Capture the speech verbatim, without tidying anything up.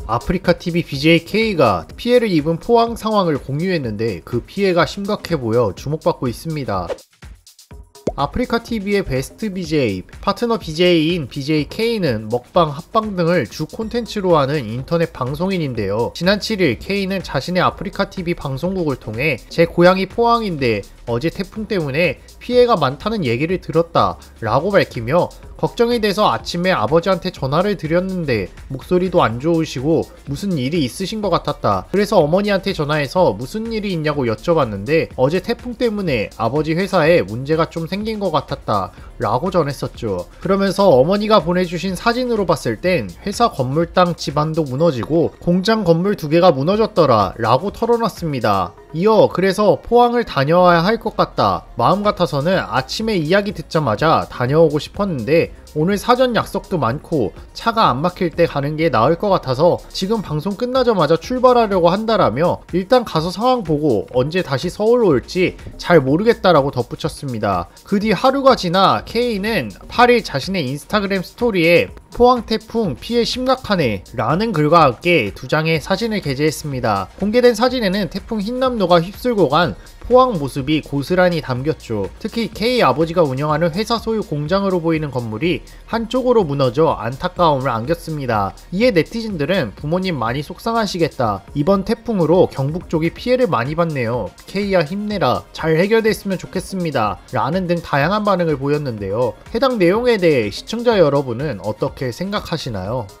아프리카티비 비제이 K가 피해를 입은 포항 상황을 공유했는데 그 피해가 심각해 보여 주목받고 있습니다. 아프리카티비의 베스트 비제이, 파트너 비제이인 비제이 K는 먹방, 합방 등을 주 콘텐츠로 하는 인터넷 방송인인데요. 지난 칠 일 K는 자신의 아프리카티비 방송국을 통해 제 고향이 포항인데 어제 태풍 때문에 피해가 많다는 얘기를 들었다 라고 밝히며 걱정이 돼서 아침에 아버지한테 전화를 드렸는데 목소리도 안 좋으시고 무슨 일이 있으신 것 같았다. 그래서 어머니한테 전화해서 무슨 일이 있냐고 여쭤봤는데 어제 태풍 때문에 아버지 회사에 문제가 좀 생긴 것 같았다 라고 전했었죠. 그러면서 어머니가 보내주신 사진으로 봤을 땐 회사 건물 땅 집안도 무너지고 공장 건물 두 개가 무너졌더라 라고 털어놨습니다. 이어 그래서 포항을 다녀와야 할 것 같다. 마음 같아서는 아침에 이야기 듣자마자 다녀오고 싶었는데 오늘 사전 약속도 많고 차가 안 막힐 때 가는 게 나을 것 같아서 지금 방송 끝나자마자 출발하려고 한다라며 일단 가서 상황 보고 언제 다시 서울로 올지 잘 모르겠다라고 덧붙였습니다. 그 뒤 하루가 지나 K는 팔 일 자신의 인스타그램 스토리에 포항 태풍 피해 심각하네 라는 글과 함께 두 장의 사진을 게재했습니다. 공개된 사진에는 태풍 흰남노가 휩쓸고 간 포항 모습이 고스란히 담겼죠. 특히 K 아버지가 운영하는 회사 소유 공장으로 보이는 건물이 한쪽으로 무너져 안타까움을 안겼습니다. 이에 네티즌들은 부모님 많이 속상하시겠다. 이번 태풍으로 경북 쪽이 피해를 많이 봤네요. K야 힘내라. 잘 해결됐으면 좋겠습니다. 라는 등 다양한 반응을 보였는데요. 해당 내용에 대해 시청자 여러분은 어떻게 생각하시나요?